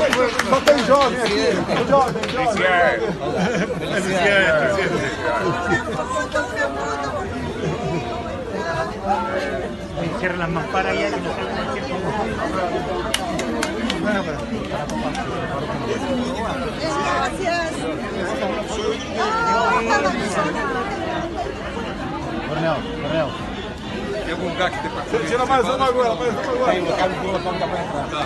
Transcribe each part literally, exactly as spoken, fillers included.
Só tem jovem aqui. Jovem, jovem. Cierra las mamparas ya que no salgan del tiempo. Bueno, pero... Gracias. Borneo, Borneo. Tem algum lugar que tem pra comer? Tira mais uma agora, mais uma agora. Tem local de boa para entrar. Tá.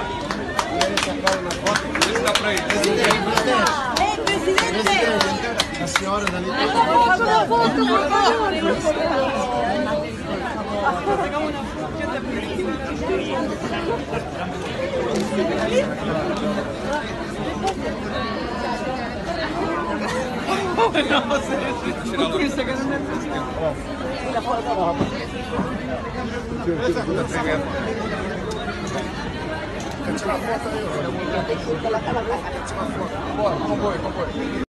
Esse dá pra ir. Ei, presidente! A senhora dali. Volta, volta, volta. Quer tirar foto aí, ó? Quer tirar foto? Bora, vamos, vamos, vamos.